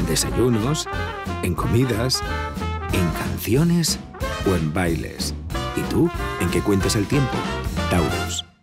En desayunos, en comidas, en canciones o en bailes. ¿Y tú, en qué cuentas el tiempo? Taurus.